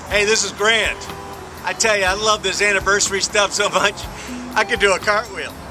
Hey, this is Grant. I tell you, I love this anniversary stuff so much, I could do a cartwheel.